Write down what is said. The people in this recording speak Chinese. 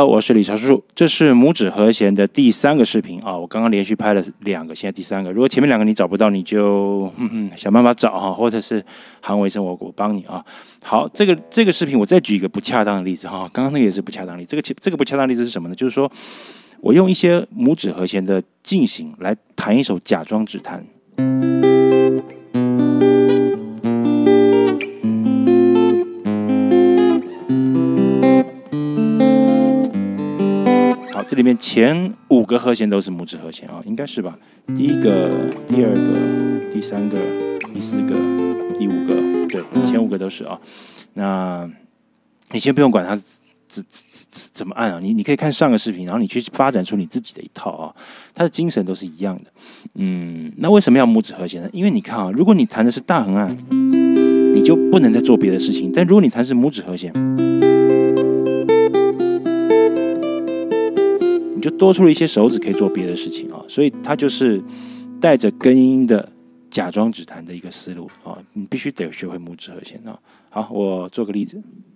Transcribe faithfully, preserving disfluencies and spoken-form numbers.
Hello， 我是李长叔，这是拇指和弦的第三个视频啊。我刚刚连续拍了两个，现在第三个。如果前面两个你找不到，你就哼哼想办法找哈，或者是韩维生我我帮你啊。好，这个这个视频我再举一个不恰当的例子哈，刚刚那个也是不恰当例子。这个这个不恰当例子是什么呢？就是说我用一些拇指和弦的进行来弹一首假装指弹。这里面前五个和弦都是拇指和弦啊，应该是吧？第一个、第二个、第三个、第四个、第五个，对，前五个都是啊。那你先不用管它怎怎怎么按啊，你你可以看上个视频，然后你去发展出你自己的一套啊。它的精神都是一样的。嗯，那为什么要拇指和弦呢？因为你看啊，如果你弹的是大横按，你就不能再做别的事情；但如果你弹的是拇指和弦，你就多出了一些手指可以做别的事情啊，所以它就是带着根音的假装指弹的一个思路啊，你必须得学会拇指和弦啊。好，我做个例子。